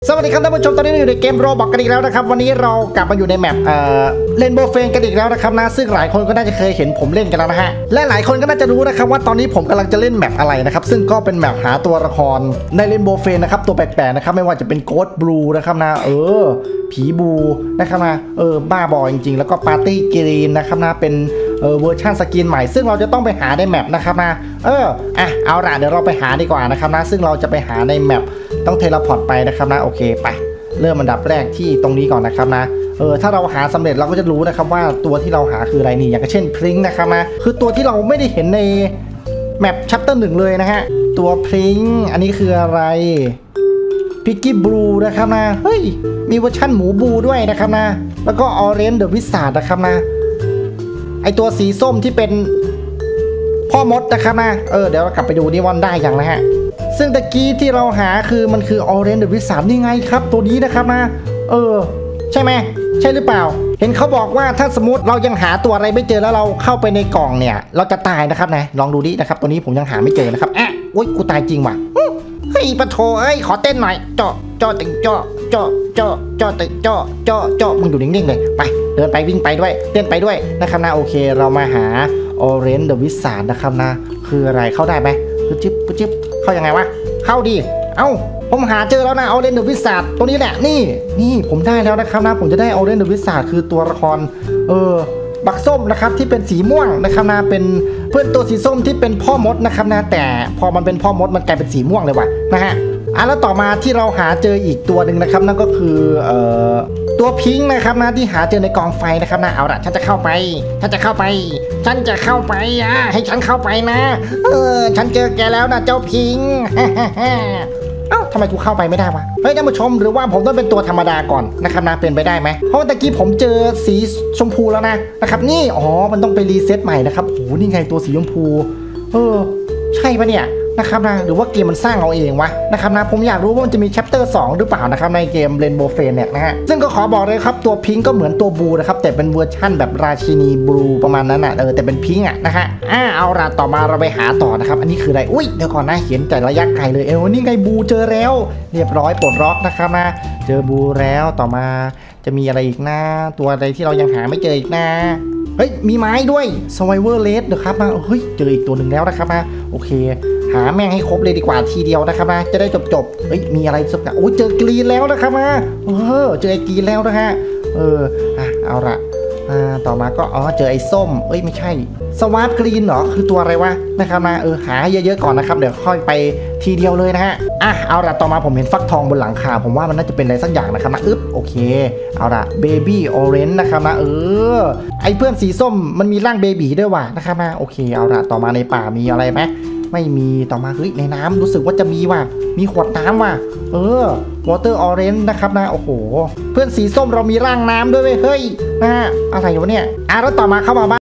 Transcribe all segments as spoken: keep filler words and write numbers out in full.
สวัสดีครับท่านผู้ชมตอนนี้เราอยู่ในเกมโรบอกกันอีกแล้วนะครับวันนี้เรากลับมาอยู่ในแมปเอ่อเล่นโบเฟนกันอีกแล้วนะครับนะซึ่งหลายคนก็น่าจะเคยเห็นผมเล่นกันแล้วนะฮะและหลายคนก็น่าจะรู้นะครับว่าตอนนี้ผมกำลังจะเล่นแมปอะไรนะครับซึ่งก็เป็นแมปหาตัวละครในเล่นโบเฟนนะครับตัวแปลกๆนะครับไม่ว่าจะเป็นโกดบลูนะครับนะเออผีบูนะครับนะเออบ้าบอจริงๆแล้วก็ปาร์ตี้กรีนนะครับนะเป็นเออเวอร์ชันสกินใหม่ซึ่งเราจะต้องไปหาในแมปนะครับนะเอออ่ะเอาละเดี๋ยวเราไปหาดีกว่านะครับนะซึ่งเราจะไปหาในแมปต้องเทเลพอร์ตไปนะครับนะโอเคไปเริ่มอันดับแรกที่ตรงนี้ก่อนนะครับนะเออถ้าเราหาสำเร็จเราก็จะรู้นะครับว่าตัวที่เราหาคืออะไรนี่อย่างเช่นพริ้งนะครับนะคือตัวที่เราไม่ได้เห็นในแมปชัปเตอร์หนึ่งเลยนะฮะตัวพริ้งอันนี้คืออะไรพิกกี้บลูนะครับนะเฮ้ยมีเวอร์ชั่นหมูบูด้วยนะครับนะแล้วก็ออเรนจ์เดอะวิสซาร์ดนะครับนะไอตัวสีส้มที่เป็นพ่อมดนะครับนะเออเดี๋ยวเรากลับไปดูนี่วันได้อย่างนะฮะซึ่งตะกี้ที่เราหาคือมันคือ Orange the Wizard นี่ไงครับตัวนี้นะครับนะเออใช่ไหมใช่หรือเปล่าเห็นเขาบอกว่าถ้าสมมติเรายังหาตัวอะไรไม่เจอแล้วเราเข้าไปในกล่องเนี่ยเราจะตายนะครับนะลองดูดินะครับตัวนี้ผมยังหาไม่เจอนะครับอ่ะโอ๊ยกูตายจริงว่ะเฮ้ยปะโถเอ้ยขอเต้นหน่อยเจาะเจาะตึงเจาะเจาะเจาะเจาะตึงเจาะเจาะเจาะมึงอยู่นิ่งๆเลยไปเดินไปวิ่งไปด้วยเต้นไปด้วยนะครับนะโอเคเรามาหา Orange the Wizard นะครับนะคืออะไรเข้าได้ไหมปึ๊บจิ๊บปึ๊บจิ๊บเข้ายังไงวะเข้าดิเอ้าผมหาเจอแล้วนะเอาเรนเดอร์วิสซาร์ดตัวนี้แหละนี่นี่ผมได้แล้วนะครับนะผมจะได้เอาเรนเดอร์วิสซาร์ดคือตัวละครเออบักส้มนะครับที่เป็นสีม่วงนะครับนะเป็นเพื่อนตัวสีส้มที่เป็นพ่อมดนะครับนะแต่พอมันเป็นพ่อมดมันกลายเป็นสีม่วงเลยว่ะนะฮะอ่ะแล้วต่อมาที่เราหาเจออีกตัวหนึ่งนะครับนั่นก็คือเอ่อตัวพิงค์นะครับนะที่หาเจอในกองไฟนะครับนะเอาละฉันจะเข้าไปฉันจะเข้าไปฉันจะเข้าไปอ่ะให้ฉันเข้าไปนะเออฉันเจอแกแล้วนะเจ้าพิงค์เอ้าทำไมกูเข้าไปไม่ได้วะเฮ้ยท่านผู้ชมหรือว่าผมต้องเป็นตัวธรรมดาก่อนนะครับนะเป็นไปได้ไหมเพราะตะกี้ผมเจอสีชมพูแล้วนะนะครับนี่อ๋อมันต้องไปรีเซ็ตใหม่นะครับโหนี่ไงตัวสีชมพูเออใช่ปะเนี่ยนะครับนะหรือว่าเกมมันสร้างเอาเองวะนะครับนะผมอยากรู้ว่ามันจะมีแชปเตอร์สองหรือเปล่านะครับในเกมเรนโบว์เฟนเนี่ยนะฮะซึ่งก็ขอบอกเลยครับตัวพิงก็เหมือนตัวบูนะครับแต่เป็นเวอร์ชั่นแบบราชินีบลูประมาณนั้นอ่ะเออแต่เป็นพิงอ่ะนะฮะอ่าเอาละต่อมาเราไปหาต่อนะครับอันนี้คืออะไรอุ้ยเดี๋ยวก่อนนะเห็นแต่ระยะไกลเลยเออนี่ไงบูเจอแล้วเรียบร้อยปลดล็อกนะครับนะเจอบูแล้วต่อมาจะมีอะไรอีกนะตัวอะไรที่เรายังหาไม่เจออีกนะเฮ้ยมีไม้ด้วย Survivor Rate นะครับนะเฮ้ยเจออีกตัวหนึ่งแล้วนะครับนะโอเคหาแม่งให้ครบเลยดีกว่าทีเดียวนะครับนะจะได้จบจบเฮ้ยมีอะไรสักอย่างโอ้ยเจอกรีนแล้วนะครับนะเออเจอไอ้กรีนแล้วนะฮะเอออ่ะเอาละอ่าต่อมาก็อ๋อเจอไอ้ส้มเอ้ยไม่ใช่สวาร์ปกรีนเหรอคือตัวอะไรวะนะครับนะเออหาเยอะๆก่อนนะครับเดี๋ยวค่อยไปทีเดียวเลยนะฮะอ่ะเอาละต่อมาผมเห็นฟักทองบนหลังคาผมว่ามันน่าจะเป็นอะไรสักอย่างนะครับนะอึ๊บโอเคเอาละเบบี้ออเรนจ์นะครับนะเออไอ้เพื่อนสีส้มมันมีร่างเบบี้ด้วยว่ะนะครับนะโอเคเอาละต่อมาในป่ามีอะไรไหมไม่มีต่อมาเฮ้ยในน้ำรู้สึกว่าจะมีว่ะมีขวดน้ำว่ะเออ water orange นะครับนะโอ้โหเพื่อนสีส้มเรามีร่างน้ำด้วยเฮ้ยนะอะไรวะเนี่ยอ่ะแล้วต่อมาเข้ามาบ้าง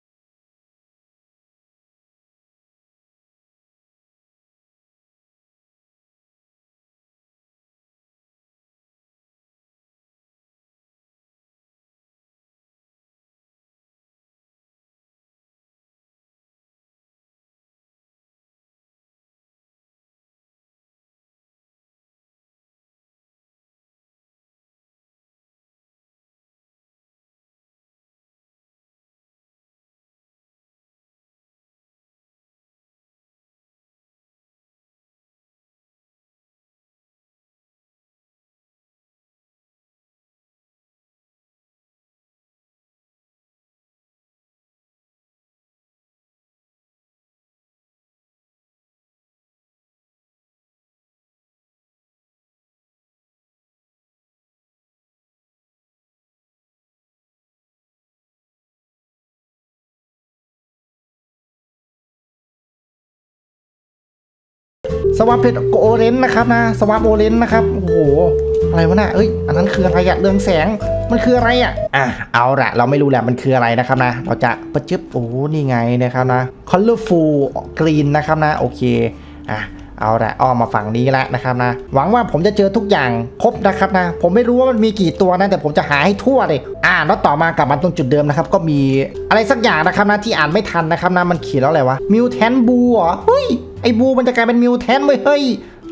สวาเพชรโอเรนจ์นะครับนะสวาโอเรนจ์นะครับโอ้โหอะไรวะน่ะเอ้ยอันนั้นคืออะไรอะเรืองแสงมันคืออะไรอะอ่ะเอาละเราไม่รู้แหละมันคืออะไรนะครับนะเราจะประจึบโอ้นี่ไงนะครับนะ colorful green นะครับนะโอเคอ่ะเอาละอ้อมมาฝั่งนี้แล้วนะครับนะหวังว่าผมจะเจอทุกอย่างครบนะครับนะผมไม่รู้ว่ามันมีกี่ตัวนะแต่ผมจะหาให้ทั่วเลยอ่าแล้วต่อมากลับมาตรงจุดเดิมนะครับก็มีอะไรสักอย่างนะครับนะที่อ่านไม่ทันนะครับนะมันเขียนแล้วอะไรวะมิวแทนบูเหรอเฮ้ยไอ้บูมันจะกลายเป็นมิวแทนเว้ยเฮ้ย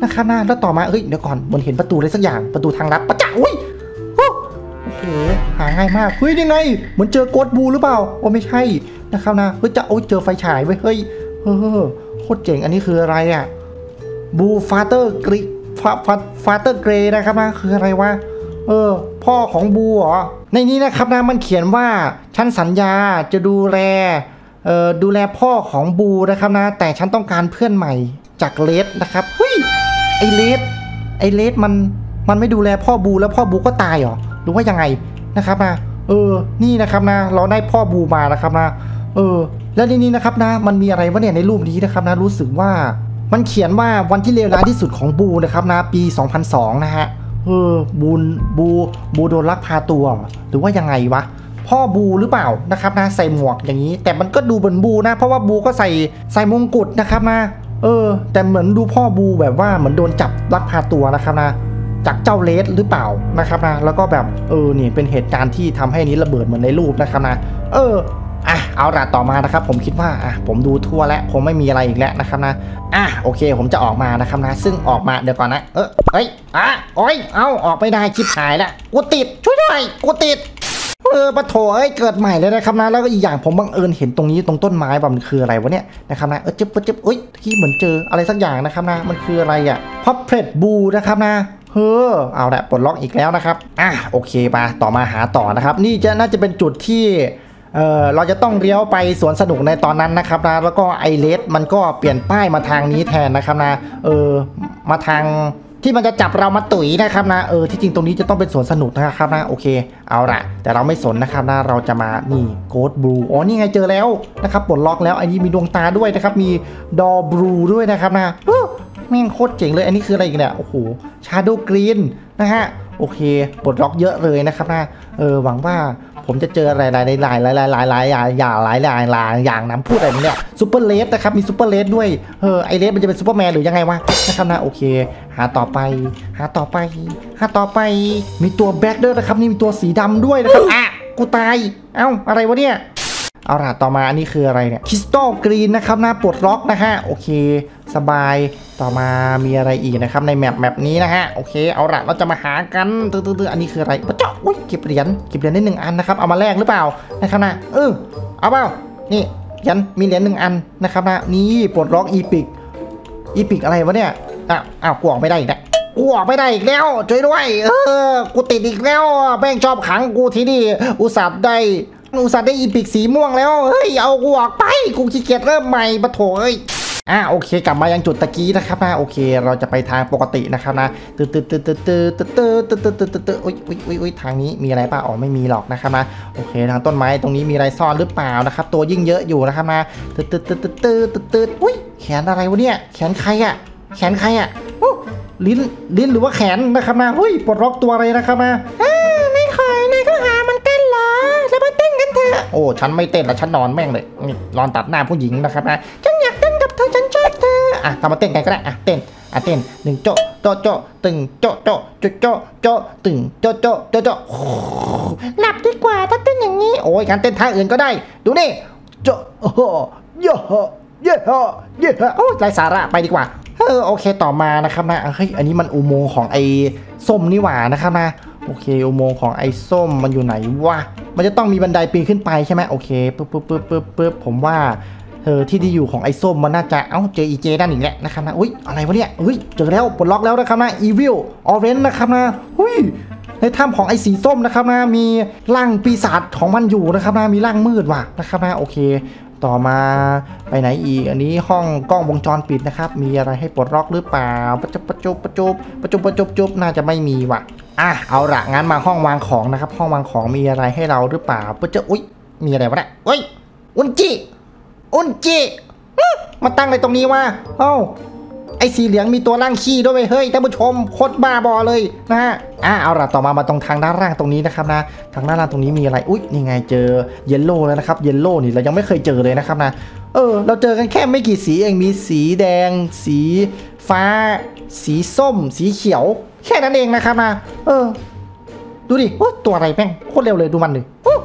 นะครับนะแล้วต่อมาเฮ้ยเดี๋ยวก่อนมันเห็นประตูอะไรสักอย่างประตูทางลัดปะจ๊ะอุ้ยโอ้โหหาง่ายมากเฮ้ยยังไงเหมือนเจอโกดบูหรือเปล่าโอ้ไม่ใช่นะครับนะเฮ้ยจะโอ้ยเจอไฟฉายไว้เฮ้ยเออโคตรเจ๋งอันนี้คืออะไรอ่ะบูฟาเตอร์กรีฟาฟาเตอร์เกรนะครับนะคืออะไรวะเออพ่อของบูเหรอในนี้นะครับนะมันเขียนว่าฉันสัญญาจะดูแลเอ่อดูแลพ่อของบูนะครับนะแต่ฉันต้องการเพื่อนใหม่จากเลสนะครับเฮ้ยไอเลสไอเลสมันมันไม่ดูแลพ่อบูแล้วพ่อบูก็ตายเหรอหรือว่ายังไงนะครับนะเออนี่นะครับนะเราได้พ่อบูมานะครับนะเออแล้วในนี้นะครับนะมันมีอะไรวะเนี่ยในรูปนี้นะครับนะรู้สึกว่ามันเขียนว่าวันที่เลวร้ายที่สุดของบูนะครับนะปีสองพันสองนะฮะเออบูนบูบูโดนลักพาตัวหรือว่ายังไงวะพ่อบูหรือเปล่านะครับนะใส่หมวกอย่างนี้แต่มันก็ดูเหมือนบูนะเพราะว่าบูก็ใส่ใส่มงกุฎนะครับนะเออแต่เหมือนดูพ่อบูแบบว่าเหมือนโดนจับลักพาตัวนะครับนะจากเจ้าเลสหรือเปล่านะครับนะแล้วก็แบบเออนี่เป็นเหตุการณ์ที่ทำให้นี้ระเบิดเหมือนในรูปนะครับนะเอออ่ะเอาละต่อมานะครับผมคิดว่าอ่ะผมดูทั่วแล้วคงไม่มีอะไรอีกแล้วนะครับนะอ่ะโอเคผมจะออกมานะครับนะซึ่งออกมาเดี๋ยวก่อนนะเออเอ้ยอ่ะโอ้ยเอาออกไม่ได้ชิบหายแล้วกูติดช่วยด้วยกูติดเออปะโถเอ้ยเกิดใหม่เลยนะครับนะแล้วก็อีกอย่างผมบังเอิญเห็นตรงนี้ตรงต้นไม้ว่ามันคืออะไรวะเนี่ยนะครับนะเออจึ๊บจึ๊บเอ้ยที่เหมือนเจออะไรสักอย่างนะครับนะมันคืออะไรอ่ะพับเพลตบูนะครับนะเฮ้อเอาละปลดล็อกอีกแล้วนะครับอ่ะโอเคมาต่อมาหาต่อนะครับนี่จะน่าจะเป็นจุดที่เออเราจะต้องเลี้ยวไปสวนสนุกในตอนนั้นนะครับนะแล้วก็ไอเลสมันก็เปลี่ยนป้ายมาทางนี้แทนนะครับนะเออมาทางที่มันจะจับเรามาตุ๋ยนะครับนะเออที่จริงตรงนี้จะต้องเป็นสวนสนุกนะครับนะโอเคเอาละแต่เราไม่สนนะครับนะเราจะมานี่โกดบลูอ๋อนี่ไงเจอแล้วนะครับปลดล็อกแล้วอันนี้มีดวงตาด้วยนะครับมีดอบลูด้วยนะครับนะแม่งโคตรเจ๋งเลยอันนี้คืออะไรอีกเนี่ยโอ้โหชาโดว์กรีนนะฮะโอเคปลดล็อกเยอะเลยนะครับนะเออหวังว่าผมจะเจออะไรหลายหลายหลายหลายหลายหลายอย่างอย่างหลายหลายหลายอย่างน้ำพูดอะไรเนี่ยซูเปอร์เลสนะครับมีซูเปอร์เลสด้วยเออไอเลสมันจะเป็นซูเปอร์แมนหรือยังไงวะนะครับนะโอเคหาต่อไปหาต่อไปหาต่อไปมีตัวแบ็คด้วยนะครับนี่มีตัวสีดำด้วยนะครับอ่ะกูตายเอ้าอะไรวะเนี่ยเอาล่ะต่อมาอันนี้คืออะไรเนี่ยคริสตัลกรีนนะครับนะปลดล็อกนะฮะโอเคสบายต่อมามีอะไรอีกนะครับในแมปแมปนี้นะฮะโอเคเอาล่ะเราจะมาหากันตื้อๆอันนี้คืออะไรปะเจาะอุ้ยเก็บเหรียญเก็บเหรียญได้หนึ่งอันนะครับเอามาแลกหรือเปล่านะครับนะเออเอาเปล่านี่ยันมีเหรียญหนึ่งอันนะครับนะนี่ปลดล็อกอีพิกอีพิกอะไรวะเนี่ยอ้าวอ้าวกูออกไม่ได้อีกแล้วกูออกไม่ได้อีกแล้วช่วยด้วยเออกูติดอีกแล้วแม่งชอบขังกูที่นี่อุตส่าห์ได้อุตส่าห์ได้อีพิกสีม่วงแล้วเฮ้ยเอากูออกไปกูขี้เกียจเริ่มใหม่ปะโถเอ้ยอ่ะโอเคกลับมายังจุดตะกี้นะครับนะโอเคเราจะไปทางปกตินะครับนะตืดตืดตืดตืดตืดตืดตืดตืดตืดตืดตืดอุ้ยอุ้ยอุ้ยอุ้ยทางนี้มีอะไรป่ะอ๋อไม่มีหรอกนะครับนะโอเคทางต้นไม้ตรงนี้มีอะไรซ่อนหรือเปล่านะครับตัวยิ่งเยอะอยู่นะครับนะตืดตืดตืดตืดตืดตืดตืดอุ้ยแขนอะไรวะเนี่ยแขนใครอ่ะแขนใครอ่ะลิ้นลิ้นหรือว่าแขนนะครับนะอุ้ยปลดล็อกตัวอะไรนะครับนะไม่คอยนายก็หามันเต้นเหรอแล้วมาเต้นกันเถอะโอ้ฉันไม่เต้นแล้วฉันนอนแม่งเลยนี่นอนตัดหน้าผู้หญิงนะครับนะฉันอยากเต้นกับเธอฉันชอบเธออ่ะทำมาเต้นกันก็ได้อ่ะเต้นอ่ะเต้นหนึ่งโจ๊ะโจ๊ะโจ๊ะตึงโจ๊ะโจ๊ะโจ๊ะโจ๊ะโจ๊ะตึงโจ๊ะโจ๊ะโจ๊ะโจ๊ะหลับดีกว่าถ้าเต้นอย่างนี้โอ้ยการเต้นท่าอื่นก็ได้ดูนี่โจ๊ะโอ้โหเยอะเยอะเยอะโอ้ยไร้สาระไปดีกว่าเออโอเคต่อมานะครับนะเฮ้ยอันนี้มันอุโมงค์ของไอ้ส้มนี่หว่านะครับนะโอเคอุโมงค์ของไอ้ส้มมันอยู่ไหนวะมันจะต้องมีบันไดปีนขึ้นไปใช่ไหมโอเคปึ๊บปึ๊บปึ๊บปึ๊บปึ๊บผมว่าเออที่ที่อยู่ของไอ้ส้มมันน่าจะเอ้าเจออีเจด้านอีกแล้วนะครับนะอุ้ยอะไรวะเนี่ยอุ้ยเจอแล้วปลดล็อกแล้วนะครับนะอีวิลออเรนจ์นะครับนะอุ้ยในถ้ำของไอ้สีส้มนะครับนะมีร่างปีศาจของมันอยู่นะครับนะมีร่างมืดว่ะนะครับนะโอเคต่อมาไปไหนอีกอันนี้ห้องกล้องวงจรปิดนะครับมีอะไรให้ปลดล็อกหรือเปล่าประจุประจุประจุประจุประจุจุบน่าจะไม่มีว่ะอ่ะเอาละงั้นมาห้องวางของนะครับห้องวางของมีอะไรให้เราหรือเปล่าประจุอุ้ยมีอะไรวะเนี่ยเฮ้ยอุนจิอุนจิมาตั้งในตรงนี้ว่าเอ้าไอ้สีเหลืองมีตัวร่างขี้ด้วยเฮ้ยท่านผู้ชมโคตรบ้าบอเลยนะฮะอ่ะเอาละต่อมามาตรงทางด้านล่างตรงนี้นะครับนะทางด้านล่างตรงนี้มีอะไรอุ้ยนี่ไงเจอเยลโล่แล้วนะครับเยลโล่นี่เรายังไม่เคยเจอเลยนะครับนะเออเราเจอกันแค่ไม่กี่สีเองมีสีแดงสีฟ้าสีส้มสีเขียวแค่นั้นเองนะครับนะเออดูดิโอ้ตัวอะไรแม่งโคตรเร็วเลยดูมันดิ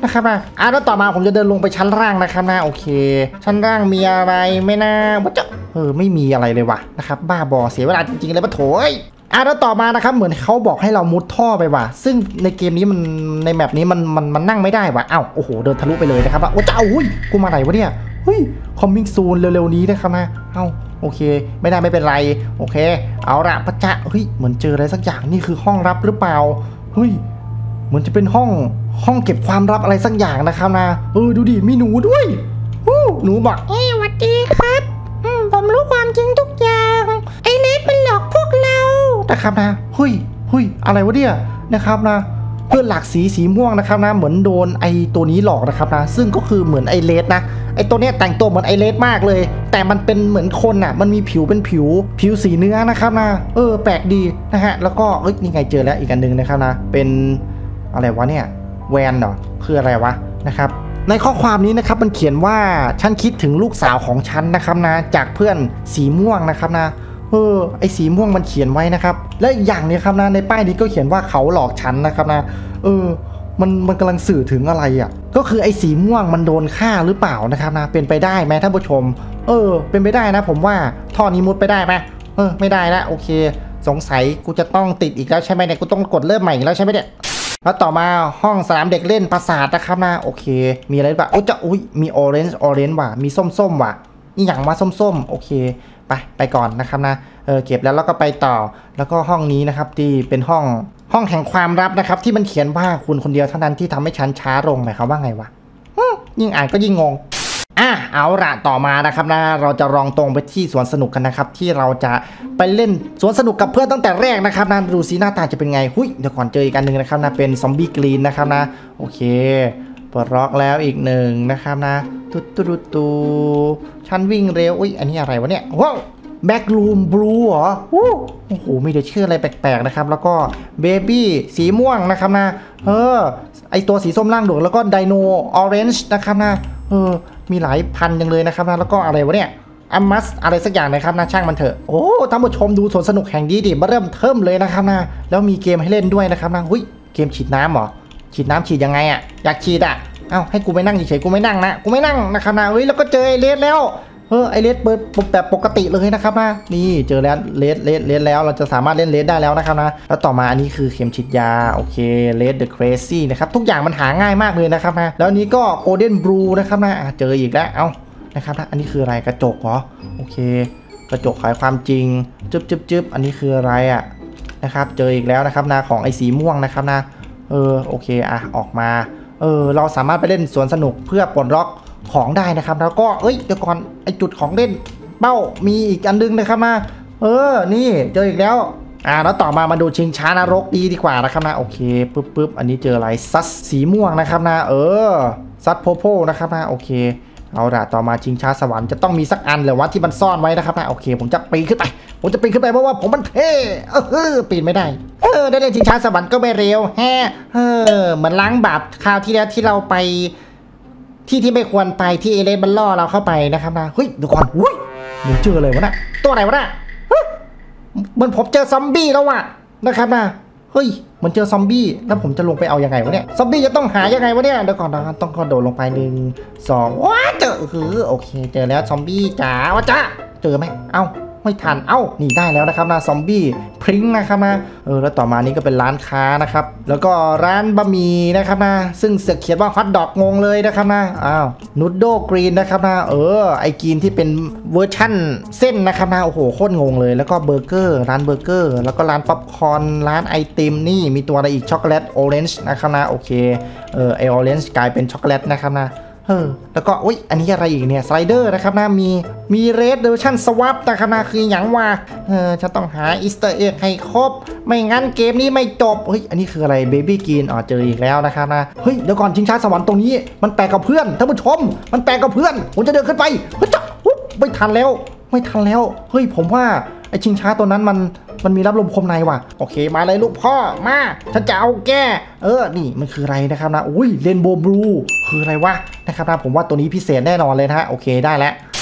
นะครับอ่ะอ่ะแล้วต่อมาผมจะเดินลงไปชั้นล่างนะครับนะโอเคชั้นล่างมีอะไรไม่น่าว่าจะเออไม่มีอะไรเลยว่ะนะครับบ้าบอเสียเวลาจริงๆเลยปะโถยอ่ะแล้วต่อมานะครับเหมือนเขาบอกให้เรามุดท่อไปว่ะซึ่งในเกมนี้มันในแมปนี้มันมันมันนั่งไม่ได้ว่ะอ้าวโอ้โหเดินทะลุไปเลยนะครับว่าจะเอาหุ้ยกูมาไหนวะเนี่ยเฮ้ยคอมมิ่งซูนเร็วๆนี้นะครับนะเอ้าโอเคไม่ได้ไม่เป็นไรโอเคเอาละพระเจ้าเฮ้ยเหมือนเจออะไรสักอย่างนี่คือห้องลับหรือเปล่าเฮ้ยเหมือนจะเป็นห้องห้องเก็บความลับอะไรสักอย่างนะครับนะเออดูดิมีหนูด้วยหนูบอกเอ้สวัสดีครับอืมผมรู้ความจริงทุกอย่างไอเลสมันหลอกพวกเรานะครับนะเฮ้ยเฮ้ยอะไรวะเนี่ยนะครับนะเพื่อนหลักสีสีม่วงนะครับนะเหมือนโดนไอตัวนี้หลอกนะครับนะซึ่งก็คือเหมือนไอเลสนะไอตัวเนี้ยแต่งตัวเหมือนไอเลสมากเลยแต่มันเป็นเหมือนคนอ่ะมันมีผิวเป็นผิวผิวสีเนื้อนะครับนะเออแปลกดีนะฮะแล้วก็เอ้ยนี่ไงเจอแล้วอีกอันนึงนะครับนะเป็นอะไรวะเนี่ยแวนเหรอคืออะไรวะนะครับในข้อความนี้นะครับมันเขียนว่าฉันคิดถึงลูกสาวของฉันนะครับนะจากเพื่อนสีม่วงนะครับนะเออไอสีม่วงมันเขียนไว้นะครับและอีกอย่างนี้ครับนะในป้ายนี้ก็เขียนว่าเขาหลอกฉันนะครับนะเออมันมันกำลังสื่อถึงอะไรอ่ะก็คือไอสีม่วงมันโดนฆ่าหรือเปล่านะครับนะเป็นไปได้ไหมท่านผู้ชมเออเป็นไปได้นะผมว่าท่อนี้มุดไปได้ไหมเออไม่ได้ละโอเคสงสัยกูจะต้องติดอีกแล้วใช่ไหมเนี่ยกูต้องกดเริ่มใหม่อีกแล้วใช่ไหมเนี่ยแล้วต่อมาห้องสนามเด็กเล่นปราสาทนะครับนะโอเคมีอะไรบ้างโอ้จะอุ้ยมีออเรนจ์ออเรนจ์ว่ะมีส้มๆว่ะนี่อย่างว่าส้มๆโอเคไปไปก่อนนะครับนะเออเก็บแล้วแล้วก็ไปต่อแล้วก็ห้องนี้นะครับที่เป็นห้องห้องแห่งความลับนะครับที่มันเขียนว่าคุณคนเดียวเท่านั้นที่ทำให้ฉันช้าลงหมายความว่าไงวะยิ่งอ่านก็ยิ่งงงอ่ะเอาละต่อมานะครับนะเราจะลองตรงไปที่สวนสนุกกันนะครับที่เราจะไปเล่นสวนสนุกกับเพื่อนตั้งแต่แรกนะครับนะดูสิหน้าตาจะเป็นไงหุ้ยเดี๋ยวก่อนเจออีกอันหนึ่งนะครับนะเป็นซอมบี้กรีนนะครับนะโอเคปลดล็อกแล้วอีกหนึ่งนะครับนะตุ๊ดตุ๊ดตูฉันวิ่งเร็วอุ้ยอันนี้อะไรวะเนี่ยว้าวแบ็กรูมบลูเหรอโอ้โหมีแต่ชื่ออะไรแปลกๆนะครับแล้วก็เบบี้สีม่วงนะครับนะเออไอตัวสีส้มล่างดวงแล้วก็ไดโนออเรนจ์นะครับนะเออมีหลายพันยังเลยนะครับนะแล้วก็อะไรวะเนี่ยอัมมัสอะไรสักอย่างนะครับนะช่างมันเถอะโอ้ท่านผู้ชมดูสวนสนุกแห่งนี้ดิมาเริ่มเทิมเลยนะครับนะแล้วมีเกมให้เล่นด้วยนะครับนะหุ้ยเกมฉีดน้ำเหรอฉีดน้ำฉีดยังไงอ่ะอยากฉีดอ่ะเอ้าให้กูไปนั่งเฉยๆกูไม่นั่งนะกูไม่นั่งนะครับนะเฮ้ยแล้วก็เจอไอเลสแล้วเออไอเลสเปิดแบบปกติเลยนะครับนะนี่เจอแล้วเลสเลสเลสแล้วเราจะสามารถเล่นเลสได้แล้วนะครับนะแล้วต่อมาอันนี้คือเข็มฉีดยาโอเคเลสเดอะเครซี่นะครับทุกอย่างมันหาง่ายมากเลยนะครับนะแล้วนี้ก็โกลเด้นบลูนะครับนะเจออีกแล้วเอ้านะครับนะอันนี้คืออะไรกระจกเหรอโอเคกระจกขายความจริงจึ๊บจึ๊บจึ๊บอันนี้คืออะไรอ่ะนะครับเจออีกแล้วนะครับนะของไอสีม่วงนะครับนะเออโอเคอ่ะออกมาเออเราสามารถไปเล่นสวนสนุกเพื่อปลดล็อกของได้นะครับแล้วก็เอ้ยเดี๋ยวก่อนไอจุดของเล่นเป้ามีอีกอันนึงนะครับนะเออนี่เจออีกแล้วอ่าแล้วต่อมามาดูชิงช้านรกดีดีกว่านะครับนะโอเคปึ๊บปึ๊บอันนี้เจออะไรซัสสีม่วงนะครับนะเออซัสโพโพนะครับนะโอเคเอาละต่อมาชิงช้าสวรรค์จะต้องมีสักอันเลยวะที่มันซ่อนไว้นะครับนะโอเคผมจะปีนขึ้นไปผมจะปีนขึ้นไปเพราะว่าผมมันเท่เออปีนไม่ได้เออได้เล่นชิงช้าสวรรค์ก็ไม่เร็วแฮเออเหมือนล้างบาปคราวที่แล้วที่เราไปที่ที่ไม่ควรไปที่เอเลนมันล่อเราเข้าไปนะครับนะเฮ้ยดูก่อนอุ้ยเดี๋ยวเจอเลยวะนะตัวไหนวะนะเหมือนผมเจอซอมบี้แล้วว่ะนะครับนะเฮ้ยมันเจอซอมบี้แล้วผมจะลงไปเอายังไงวะเนี่ยซอมบี้จะต้องหายังไงวะเนี่ยเดี๋ยวก่อนนะต้องกระโดดลงไปหนึ่งสองว้าเจอคือโอเคเจอแล้วซอมบี้จ๋าวะจ้าเจอไหมเอ้าไม่ทันเอ้านี่ได้แล้วนะครับนะซอมบี้พริ้งนะครับนะเออแล้วต่อมานี้ก็เป็นร้านค้านะครับแล้วก็ร้านบะหมี่นะครับนะซึ่งเสือกเขียนว่าฮอทดอกงงเลยนะครับนะอ้าวนูดโดกรีนนะครับนะเออไอกรีนที่เป็นเวอร์ชั่นเส้นนะครับนะโอ้โหโคตรงงเลยแล้วก็เบอร์เกอร์ร้านเบอร์เกอร์แล้วก็ร้านป๊อปคอร์นร้านไอติมนี่มีตัวอะไรอีกช็อกโกแลตออเรนจ์นะครับนะโอเคเออไอออเรนจ์กลายเป็นช็อกโกแลตนะครับนะเออแล้วก็อุ้ยอันนี้อะไรอีกเนี่ยสไลเดอร์นะครับนะมีมีเรดเดอร์ชั่นสวับนะครับนะคืออย่างว่าเออจะต้องหาอีสเตอร์เอ็กให้ครบไม่งั้นเกมนี้ไม่จบเฮ้ยอันนี้คืออะไรเบบี้กรีนอ๋อเจออีกแล้วนะครับนะเฮ้ยเดี๋ยวก่อนชิงช้าสวรรค์ตรงนี้มันแปลกกับเพื่อนท่านผู้ชมมันแปลกกับเพื่อนผมจะเดินขึ้นไปเฮ้ยจ้ะไม่ทันแล้วไม่ทันแล้วเฮ้ยผมว่าไอชิงช้าตัวนั้นมันมันมีรับลมคมในว่ะโอเคมาเลยลูกพ่อมาฉันจะเอาแกเออนี่มันคืออะไรนะครับนะอุ้ยเรนโบว์บลูคืออะไรวะนะครับนะผมว่าตัวนี้พิเศษแน่นอนเลยนะฮะโอเคได้แล้ว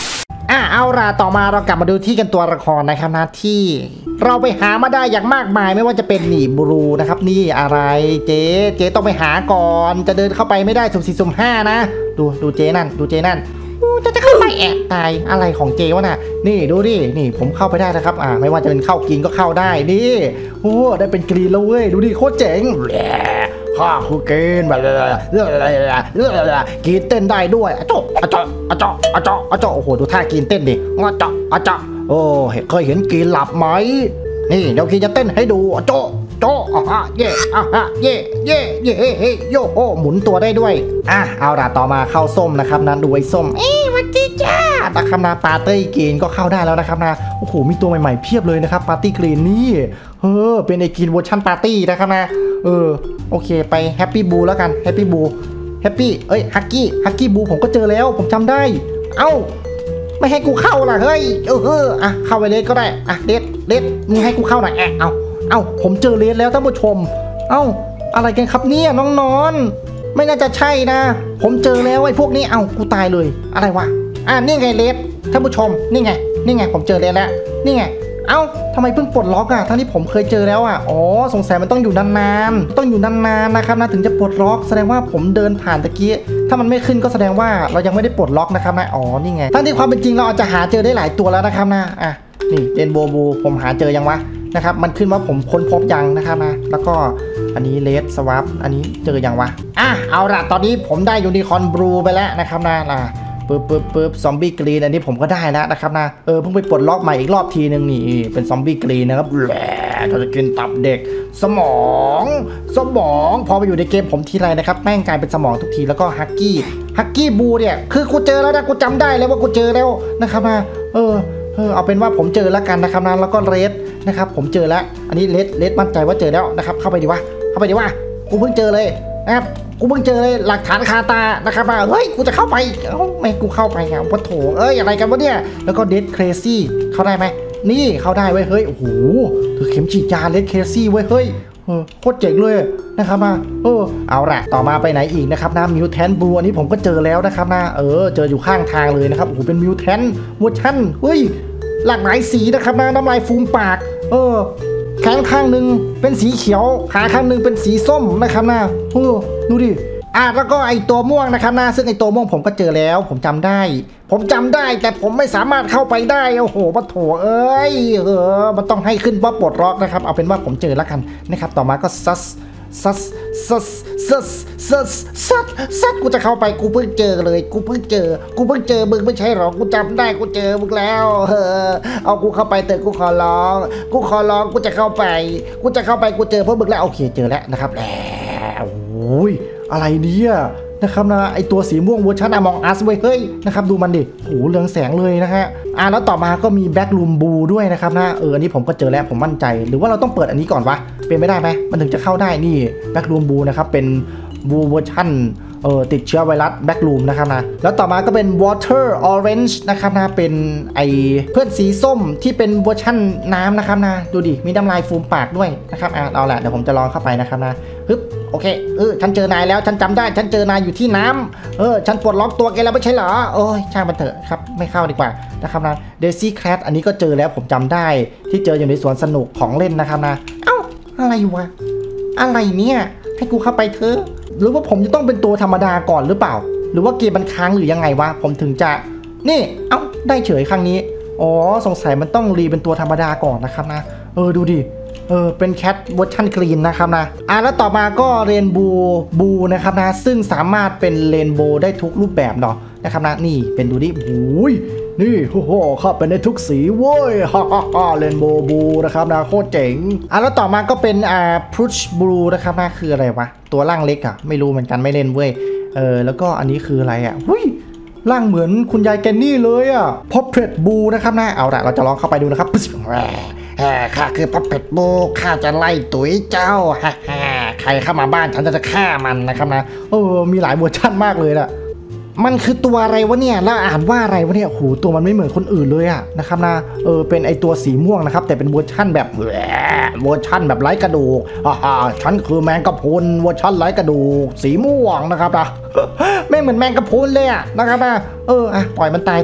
อ่ะเอาล่ะต่อมาเรากลับมาดูที่กันตัวละครนะครับนะที่เราไปหามาได้อย่างมากมายไม่ว่าจะเป็นหนีบรูนะครับนี่อะไรเจ๊เจ๊ต้องไปหาก่อนจะเดินเข้าไปไม่ได้สุ่มสี่สุ่มห้านะดูดูเจ๊นั่นดูเจ๊นั่นจะจะเข้าไปแอบตายอะไรของเจวะน่ะนี่ดูดินี่ผมเข้าไปได้นะครับอ่าไม่ว่าจะเป็นเข้ากินก็เข้าได้นี่โอ้ได้เป็นกรีนแล้วเว้ยดูดิโคตรเจ๋งข้าคือกินแบบเรื่องอะไรเรื่องอะไรกินเต้นได้ด้วยอะจ๊อกอะจ๊อกอะจ๊อกอะจ๊อกอะจ๊อกโอ้โหดูท่ากินเต้นดิอะจ๊อกอะจ๊อกโอ้เคยเห็นกินหลับไหมนี่เดี๋ยวกินจะเต้นให้ดูอะจ๊อกโจอ่ะฮะเย่อ่ะฮะเย่เย่เย่เฮ้โยโอหมุนตัวได้ด้วยอ่ะเอาล่ะต่อมาเข้าส้มนะครับนั้นดูไอ้ส้มเอ้ยวันดีจ้านะครับนาปาร์ตี้กรีนก็เข้าได้แล้วนะครับนะโอ้โหมีตัวใหม่ๆเพียบเลยนะครับปาร์ตี้กรีนนี่เออเป็นไอ้กรีนเวอร์ชันปาร์ตี้นะครับนะเออโอเคไปแฮปปี้บูแล้วกันแฮปปี้บูแฮปปี้เอ้ยฮักกี้ฮักกี้บูผมก็เจอแล้วผมจำได้เอ้าไม่ให้กูเข้าล่ะเฮ้ยเออเอออ่ะเข้าไปเลยก็ได้อ่ะเด็ดเด็ดมึงให้กูเข้าหน่อยแอะเอาเอ้าผมเจอเลสแล้วท่านผู้ชมเอ้าอะไรกันครับเนี่ยน้องนอนไม่น่าจะใช่นะผมเจอแล้วไอ้พวกนี้เอ้ากูตายเลยอะไรวะอ่ะนี่ไงเลสท่านผู้ชมนี่ไงนี่ไงผมเจอเลสแล้วนี่ไงเอ้าทำไมเพิ่งปลดล็อกอ่ะทั้งที่ผมเคยเจอแล้วอ่ะอ๋อสงสัยมันต้องอยู่นานๆต้องอยู่นานๆนะครับนะถึงจะปลดล็อกแสดงว่าผมเดินผ่านตะกี้ถ้ามันไม่ขึ้นก็แสดงว่าเรายังไม่ได้ปลดล็อกนะครับนะอ๋อนี่ไงทั้งที่ความเป็นจริงเราอาจจะหาเจอได้หลายตัวแล้วนะครับนะอ่ะนี่เรนโบว์บูผมหาเจอยังวะนะครับมันขึ้นว่าผมค้นพบยังนะครับนะแล้วก็อันนี้เลดสวับอันนี้เจอยังวะอ่ะเอาละตอนนี้ผมได้ยูนิคอร์นบลูไปแล้วนะครับนะนะปึ๊บปึ๊บปึ๊บซอมบี้กรีนอันนี้ผมก็ได้แล้วนะครับนะเออเพิ่งไปปลดล็อกใหม่อีกรอบทีนึงนี่เป็นซอมบี้กรีนนะครับแหละเราจะกินตับเด็กสมองสมองพอไปอยู่ในเกมผมทีไรนะครับแม่งกลายเป็นสมองทุกทีแล้วก็ฮักกี้ฮักกี้บูเนี่ยคือกูเจอแล้วนะกูจำได้แล้วว่ากูเจอแล้วนะครับนะเออเออเอาเป็นว่าผมเจอแล้วกันนะครับนะแล้วก็เรดนะครับผมเจอแล้วอันนี้เลดเลดมั่นใจว่าเจอแล้วนะครับเข้าไปดีวะเข้าไปดีวะกูเพิ่งเจอเลยนะครับกูเพิ่งเจอเลยหลักฐานคาตานะครับว่าเฮ้ยกูจะเข้าไปเอ้าไม่กูเข้าไปไงวะโถเอ้ยอะไรกันวะเนี่ยแล้วก็เดดเครซี่เข้าได้ไหมนี่เข้าได้เว้ยเฮ้ยโอ้โหถือเข็มฉีดยาเดดเครซี่เว้ยเฮ้ยเออโคตรเจ๋งเลยนะครับมาเออเอาละต่อมาไปไหนอีกนะครับนะมิวแทนบลูอันนี้ผมก็เจอแล้วนะครับนะเออเจออยู่ข้างทางเลยนะครับโอ้โหเป็นมิวแทนเวอร์ชันเฮ้ยหลากหลายสีนะครับนะน้ำลายฟูมปากเออแขนข้างหนึ่งเป็นสีเขียวขาข้างหนึ่งเป็นสีส้มนะครับนะเออดูดิอ่ะแล้วก็ไอตัวม่วงนะครับนะซึ่งไอตัวม่วงผมก็เจอแล้วผมจำได้ผมจำได้แต่ผมไม่สามารถเข้าไปได้โอ้โหปะโถเอ้ยเออมันต้องให้ขึ้นว่าปลดล็อกนะครับเอาเป็นว่าผมเจอแล้วกันนะครับต่อมาก็ซัสซัสซัสซัสซัสซัสซัสกูจะเข้าไปกูเพิ่งเจอเลยกูเพิ่งเจอกูเพิ่งเจอมึงไม่ใช่หรอกูจำได้กูเจอมึงแล้วเออเอากูเข้าไปเถอะกูขอร้องกูขอร้องกูจะเข้าไปกูจะเข้าไปกูเจอเพราะมึงแล้วโอเคเจอแล้วนะครับแล้วโอ้ยอะไรเนี่ยนะครับนะไอตัวสีม่วงเวอร์ชัน Among Us เว้ยเฮ้ยนะครับดูมันดิโหเรืองแสงเลยนะฮะอ่าแล้วต่อมาก็มี Backroom Blue ด้วยนะครับนะเอออันนี้ผมก็เจอแล้วผมมั่นใจหรือว่าเราต้องเปิดอันนี้ก่อนวะเป็นไม่ได้ไหมมันถึงจะเข้าได้นี่ Backroom Blue นะครับเป็น Blue เวอร์ชันเออติดเชื้อไวรัส Backroom นะครับนะแล้วต่อมาก็เป็น Water Orange นะครับนะเป็นไอเพื่อนสีส้มที่เป็นเวอร์ชันน้ำนะครับนะดูดิมีน้ำลายฟูมปากด้วยนะครับอ่าเอาละเดี๋ยวผมจะลองเข้าไปนะครับนะฮึบโอเคเออฉันเจอนายแล้วฉันจำได้ฉันเจอนายอยู่ที่น้ำเออฉันปลดล็อกตัวแกแล้วไม่ใช่เหรอโอ้ยช่างมันเถอะครับไม่เข้าดีกว่านะครับนะเดซี่แคทอันนี้ก็เจอแล้วผมจำได้ที่เจออยู่ในสวนสนุกของเล่นนะครับนะเอ้าอะไรวะอะไรเนี่ยให้กูเข้าไปเถอะหรือว่าผมจะต้องเป็นตัวธรรมดาก่อนหรือเปล่าหรือว่าเกมมันค้างหรือยังไงวะผมถึงจะนี่เอ้าได้เฉยครั้งนี้อ๋อสงสัยมันต้องรีเป็นตัวธรรมดาก่อนนะครับนะเออดูดิเออเป็นแคทเวอร์ชันกรีนนะครับนะอ่ะแล้วต่อมาก็เรนโบว์บูนะครับนะซึ่งสามารถเป็นเรนโบว์ได้ทุกรูปแบบเนาะนะครับนะนี่เป็นดูดิโอ้ยนี่โอ้โหเข้าเป็นได้ทุกสีเว้ยฮ่าฮ่าฮ่าเรนโบว์บูนะครับนะโคตรเจ๋งอ่ะแล้วต่อมาก็เป็นอ่าพุชบลูนะครับนะคืออะไรวะตัวร่างเล็กอ่ะไม่รู้เหมือนกันไม่เล่นเว้ยเออแล้วก็อันนี้คืออะไรอ่ะหุ้ยร่างเหมือนคุณยายแกนนี่เลยอ่ะพอเพลตบูนะครับนะเอาละเราจะลองเข้าไปดูนะครับข้าคือพับเป็ดโบข้าจะไล่ตุ๋ยเจ้าฮ่าฮ่าใครเข้ามาบ้านฉันจะฆ่ามันนะครับนะเออมีหลายเวอร์ชันมากเลยล่ะมันคือตัวอะไรวะเนี่ยแล้วอ่านว่าอะไรวะเนี่ยโหตัวมันไม่เหมือนคนอื่นเลยอะนะครับนะเออเป็นไอตัวสีม่วงนะครับแต่เป็นเวอร์ชั่นแบบเวอร์ชั่นแบบไร้กระดูกฮ่าฮ่าฉันคือแมงกะพรุนเวอร์ชั่นไร้กระดูกสีม่วงนะครับนะไม่เหมือนแมงกะพรุนเลยอะนะครับนะเอออ่ะปล่อยมันตายเถอะ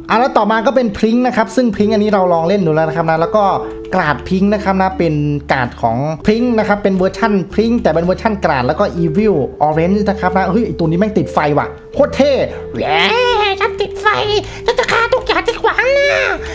อ่ะแล้วต่อมาก็เป็นพริ้งนะครับซึ่งพริ้งอันนี้เราลองเล่นดูแล้วนะครับนะแล้วก็กราดพริ้งนะครับนะเป็นกราดของพริ้งนะครับเป็นเวอร์ชั่นพริ้งแต่เป็นเวอร์ชั่นกราดแล้วก็ Evil Orange นะครับนะเฮ้ยตัวนี้แม่งติดไฟว่ะโคตรเท่แย่ฉันติดไฟฉันจะฆ่าทุกอย่างที่ขวางหน้า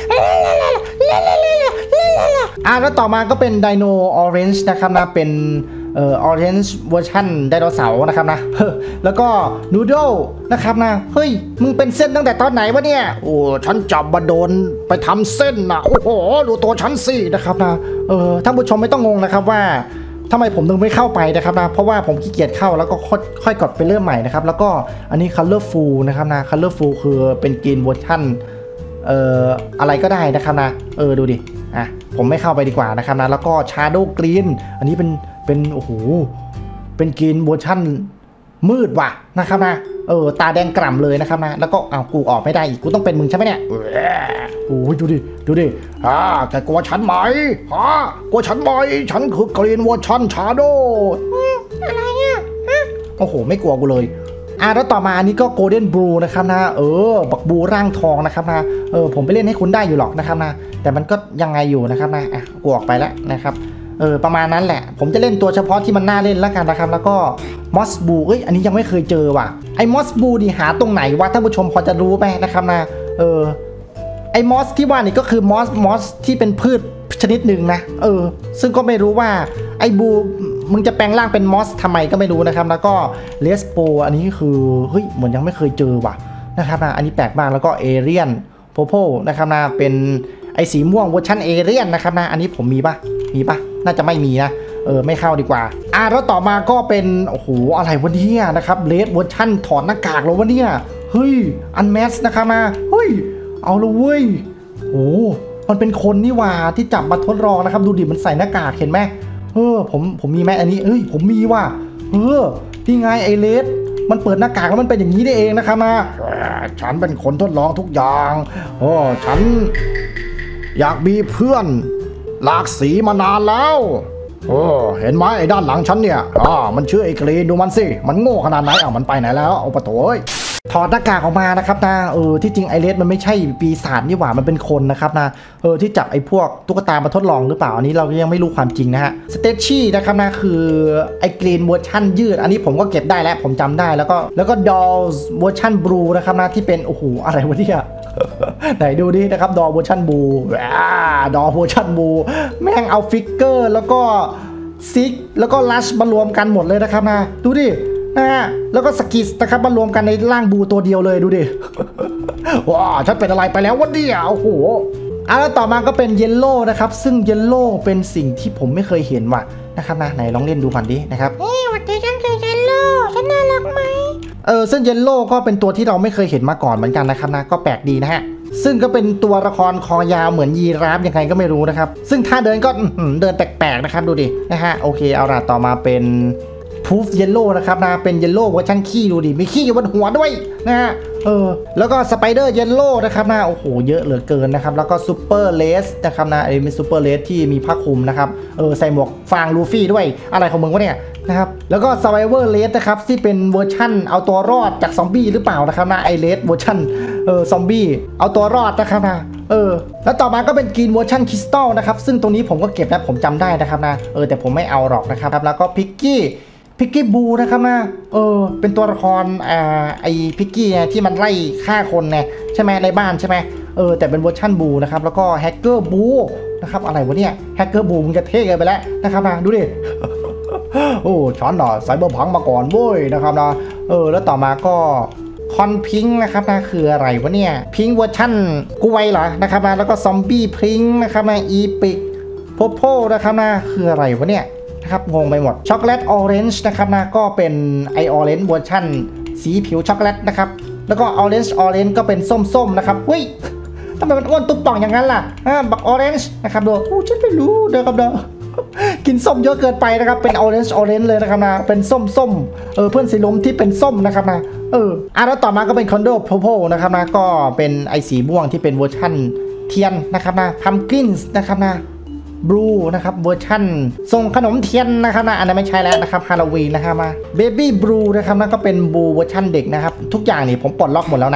อ่ะแล้วต่อมาก็เป็น Dino Orange นะครับนะเป็นเอ่อ Orange เวอร์ชันไดโนเสาร์นะครับนะแล้วก็ Noodle นะครับนะเฮ้ยมึงเป็นเส้นตั้งแต่ตอนไหนวะเนี่ยโอ้ฉันจับมาโดนไปทำเส้นนะโอ้โหดูตัวฉันสินะครับนะเออท่านผู้ชมไม่ต้องงงนะครับว่าทำไมผมถึงไม่เข้าไปนะครับนะเพราะว่าผมขี้เกียจเข้าแล้วก็ค่อยกดไปเริ่มใหม่นะครับแล้วก็อันนี้ Colorful นะครับนะ Colorful คือเป็นกรีนเวอร์ชันเอ่ออะไรก็ได้นะครับนะเออดูดิอ่ะผมไม่เข้าไปดีกว่านะครับนะแล้วก็ Shadow Green อันนี้เป็นเป็นโอ้โหเป็นกรีนเวอร์ชั่นมืดว่ะนะครับนะเออตาแดงกล่ำเลยนะครับนะแล้วก็เอากูออกไม่ได้อีกกูต้องเป็นมึงใช่ไหมเนี่ยโอ้ยดูดิดูดิฮ่าแกกลัวฉันไหมฮ่ากลัวฉันไหมฉันคือกรีนเวอร์ชั่น Shadow อะไรอ่ะโอ้โหไม่กลัวกูเลยอ่ะแล้วต่อมาอันนี้ก็ Golden Blue นะครับนะเออบักบูร่างทองนะครับนะเออผมไปเล่นให้คุณได้อยู่หรอกนะครับนะแต่มันก็ยังไงอยู่นะครับนะอ่ะกูออกไปแล้วนะครับเออประมาณนั้นแหละผมจะเล่นตัวเฉพาะที่มันน่าเล่นแล้วกันนะครับแล้วก็มอสบูเอ้ยอันนี้ยังไม่เคยเจอว่ะไอ้มอสบูนี่หาตรงไหนวะท่านผู้ชมพอจะรู้ไหมนะครับนะเออไอ้มอสที่ว่านี่ก็คือมอสมอสที่เป็นพืชชนิดหนึ่งนะเออซึ่งก็ไม่รู้ว่าไอ้บูมึงจะแปลงร่างเป็นมอสทำไมก็ไม่รู้นะครับแล้วก็เลสโปอันนี้คือเฮ้ยเหมือนยังไม่เคยเจอว่ะนะครับนะอันนี้แปลกมากแล้วก็เอเรียนโพโพนะครับนะเป็นไอ้สีม่วงเวอร์ชันเอเรียนนะครับนะอันนี้ผมมีปะมีปะน่าจะไม่มีนะเออไม่เข้าดีกว่าอ่ะแล้วต่อมาก็เป็นโอ้โหอะไรวะเนี่ยนะครับเลสเวอร์ชั่นถอดหน้ากากแล้ววะเนี่ยเฮ้ยอันแมสนะครับนะเฮ้ยเอาละเว้ยโอ้มันเป็นคนนี่ว่าที่จับมาทดลองนะครับดูดิมันใส่หน้ากากเห็นไหมเออผมผมมีไหมอันนี้เอ้ยผมมีว่ะเออที่ไงไอเลสมันเปิดหน้ากากแล้วมันเป็นอย่างนี้ได้เองนะครับนะฉันเป็นคนทดลองทุกอย่างโอ้ฉันอยากมีเพื่อนหลากสีมานานแล้วโอ้เห็นไหมไอ้ด้านหลังฉันเนี่ยอ่ามันชื่อไอ้กรีนดูมันสิมันโง่ขนาดไหนอ่ะมันไปไหนแล้วเอาปะโถยถอดหน้ากากออกมานะครับนะเออที่จริงไอเลสมันไม่ใช่ปีศาจนี่หว่ามันเป็นคนนะครับนะเออที่จับไอ้พวกตุ๊กตามาทดลองหรือเปล่าอันนี้เรายังไม่รู้ความจริงนะฮะสเตชี่นะครับนะคือไอ้กรีนเวอร์ชั่นยืดอันนี้ผมก็เก็บได้แล้วผมจำได้แล้วก็แล้วก็ดอลเวอร์ชั่นบลูนะครับนะที่เป็นโอ้โหอะไรวะเนี่ยไหนดูดินะครับดอเวอร์ชันบูดอเวอร์ชันบูแม่งเอาฟิกเกอร์แล้วก็ซิกแล้วก็ลัชมารวมกันหมดเลยนะครับนะดูดินะฮะแล้วก็สกิสนะครับมารวมกันในร่างบูตัวเดียวเลยดูดิว้าฉันเป็นอะไรไปแล้ววะเนี่ยโอ้โหอ่ะแล้วต่อมาก็เป็นเยลโล่นะครับซึ่งเยลโล่เป็นสิ่งที่ผมไม่เคยเห็นว่ะนะครับนะไหนลองเล่นดูก่อนดินะครับเฮ้ยวันนี้ฉันคือเยลโล่ฉันน่ารักไหมเออซึ่งเยลโล่ก็เป็นตัวที่เราไม่เคยเห็นมาก่อนเหมือนกันนะครับนะก็แปลกดีนะฮะซึ่งก็เป็นตัวละครคอยาวเหมือนยีราฟยังไงก็ไม่รู้นะครับซึ่งท่าเดินก็เดินแปลกๆนะครับดูดินะฮะโอเคเอาล่ะต่อมาเป็นพูฟเยลโล่นะครับนะเป็นเยลโล่เวอร์ชันขี้ดูดิมีขี้อยู่บนหัวด้วยนะฮะเออแล้วก็สไปเดอร์เยลโล่นะครับนะโอ้โหเยอะเหลือเกินนะครับแล้วก็ซูเปอร์เลสนะครับนะไอ้เป็นซูเปอร์เลสที่มีผ้าคลุมนะครับเออใส่หมวกฟางลูฟี่ด้วยอะไรของมึงวะเนี่ยนะครับแล้วก็ Survivor Race นะครับที่เป็นเวอร์ชั่นเอาตัวรอดจากซอมบี้หรือเปล่านะครับนะไอเลสเวอร์ชั่นเออซอมบี้เอาตัวรอดนะครับนะเออแล้วต่อมาก็เป็นกรีนเวอร์ชั่นคริสตัลนะครับซึ่งตรงนี้ผมก็เก็บแล้วผมจำได้นะครับนะเออแต่ผมไม่เอาหรอกนะครับแล้วก็พิกกี้พิกกี้บูนะครับนะเออเป็นตัวละครอ่าไอพิกกี้ที่มันไล่ฆ่าคนไงใช่ไหมในบ้านใช่ไหมเออแต่เป็นเวอร์ชั่นบูนะครับแล้วก็แฮกเกอร์บูนะครับอะไรวะเนี่ยแฮกเกอร์บูมันจะเท่เกินไปแล้วนะครับนะดูดิโอ้ฉันน่ะไซเบอร์พังมาก่อนเว้ยนะครับนะเออแล้วต่อมาก็คอนพิงนะครับนะคืออะไรวะเนี่ยพิงเวอร์ชั่นกล้วยเหรอนะครับนะแล้วก็ซอมบี้พิงนะครับนะอีพิกโพโพนะครับนะคืออะไรวะเนี่ยนะครับงงไปหมดช็อกโกแลตออเรนจ์นะครับนะก็เป็นไอออเรนจ์เวอร์ชั่นสีผิวช็อกโกแลตนะครับแล้วก็ออเรนจ์ออเรนจ์ก็เป็นส้มๆนะครับเฮ้ยทำไมมันอ้วนตุ๊บป่องอย่างนั้นล่ะอ่าบักออเรนจ์นะครับดูโอ้ฉันไม่รู้เด้อครับเด้อกินส้มเยอะเกินไปนะครับเป็นออเรนจ์ออเรนจ์เลยนะครับนะเป็นส้มส้มเออเพื่อนสีลมที่เป็นส้มนะครับนะเอออ่ะแล้วต่อมาก็เป็นคอนโดโพโพนะครับนะก็เป็นไอสีม่วงที่เป็นเวอร์ชั่นเทียนนะครับนะพัมกินส์นะครับนะบลูนะครับเวอร์ชั่นส่งขนมเทียนนะครับนะอันนั้นไม่ใช่แล้วนะครับฮาโลวีนนะครับมาเบบี้บลูนะครับนะก็เป็นบลูเวอร์ชั่นเด็กนะครับทุกอย่างนี่ผมปลดล็อกหมดแล้วนะเออ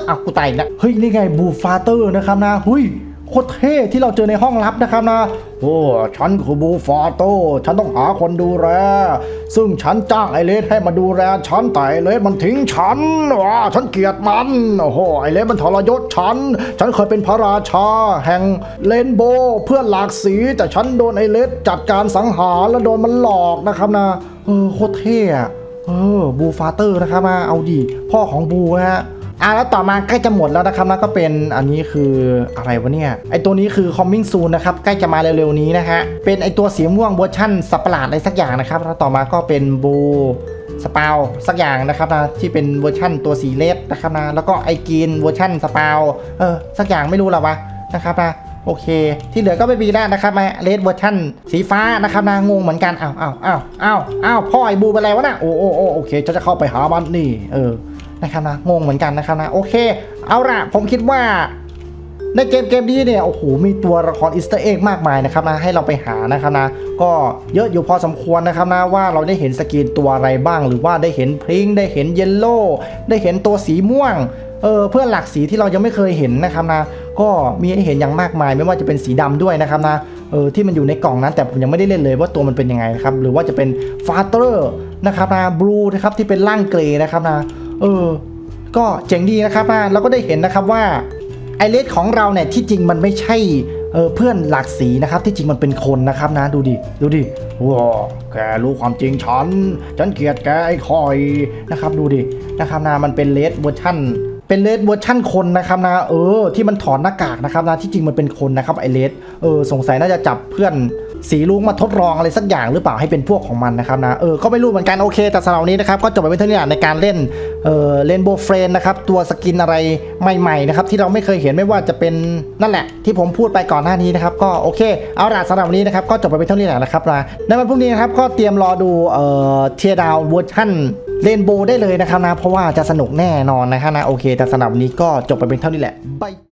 อ้าวกูตายนะเฮ้ยนี่ไงบูฟาเตอร์นะครับนะเฮ้ยโคตรเท่ที่เราเจอในห้องลับนะครับนะโอ้ฉันคือบูฟาเตอร์ฉันต้องหาคนดูแลซึ่งฉันจ้างไอเลสให้มาดูแลฉันแต่ไอเลสมันทิ้งฉันว้าฉันเกลียดมันโอ้โหไอเลสมันทรยศฉันฉันเคยเป็นพระราชาแห่งเรนโบว์เพื่อนหลากสีแต่ฉันโดนไอเลสจัดการสังหารแล้วโดนมันหลอกนะครับนะเออโคตรเท่อะเออบูฟาเตอร์นะครับมาเอาดิพ่อของบูฮะอ่ะแล้วต่อมาใกล้จะหมดแล้วนะครับนะก็เป็นอันนี้คืออะไรวะเนี่ยไอตัวนี้คือ coming soon นะครับใกล้จะมาเร็วๆนี้นะฮะเป็นไอตัวสีม่วงเวอร์ชั่นสับประหลาดอะไรสักอย่างนะครับแล้วต่อมาก็เป็นบูสปาวสักอย่างนะครับนะที่เป็นเวอร์ชั่นตัวสีเลดนะครับนะแล้วก็ไอกีนเวอร์ชั่นสปาวเออสักอย่างไม่รู้หรอวะนะครับนะโอเคที่เหลือก็ไม่มีแล้วนะครับมาเลดเวอร์ชั่นสีฟ้านะครับนะงงเหมือนกันอ้าวอ้าวอ้าวอ้าวอ้าวพ่อไอบูไปแล้ววะนะโอ้โอ้โอ้โอเคจะจะเข้าไปหามันนี่เออนะครับนะงงเหมือนกันนะครับนะโอเคเอาล่ะผมคิดว่าในเกมเกมนี้เนี่ยโอ้โหมีตัวละครอีสเตอร์เอ็กมากมายนะครับนะให้เราไปหานะครับนะก็เยอะอยู่พอสมควรนะครับนะว่าเราได้เห็นสกินตัวอะไรบ้างหรือว่าได้เห็นพริ้งได้เห็นเยลโล่ได้เห็นตัวสีม่วงเออเพื่อนหลากสีที่เรายังไม่เคยเห็นนะครับนะก็มีให้เห็นอย่างมากมายไม่ว่าจะเป็นสีดำด้วยนะครับนะเออที่มันอยู่ในกล่องนั้นแต่ผมยังไม่ได้เล่นเลยว่าตัวมันเป็นยังไงนะครับหรือว่าจะเป็นฟาเตอร์นะครับนะบลูนะครับที่เป็นร่างเกรย์นะครับนะเออก็เจ๋งดีนะครับนะเราก็ได้เห็นนะครับว่าไอเลสของเราเนี่ยที่จริงมันไม่ใช่เออเพื่อนหลากสีนะครับที่จริงมันเป็นคนนะครับนะดูดิดูดิว้าแกรู้ความจริงฉันฉันเกลียดแกไอ้คอยนะครับดูดินะครับนะมันเป็นเลสเวอร์ชั่นเป็นเลสเวอร์ชั่นคนนะครับนะเออที่มันถอดหน้ากากนะครับนะที่จริงมันเป็นคนนะครับไอเลสเออสงสัยน่าจะจับเพื่อนสีลุงมาทดลองอะไรสักอย่างหรือเปล่าให้เป็นพวกของมันนะครับนะเออก็ไม่รู้เหมือนกันโอเคแต่สำหรับวันนี้นะครับก็จบไปเป็นเท่านี้ในการเล่นเออเล่นโบเฟรนนะครับตัวสกินอะไรใหม่ๆนะครับที่เราไม่เคยเห็นไม่ว่าจะเป็นนั่นแหละที่ผมพูดไปก่อนหน้านี้นะครับก็โอเคเอาล่ะสำหรับวันนี้นะครับก็จบไปเป็นเท่านี้แหละนะครับนะในวันพรุ่งนี้นะครับก็เตรียมรอดูเอ่อเทียร์ดาวเวอร์ชั่นเรนโบว์ได้เลยนะครับนะเพราะว่าจะสนุกแน่นอนนะครับนะโอเคแต่สำหรับวันนี้ก็จบไปเป็นเท่านี้แหละบาย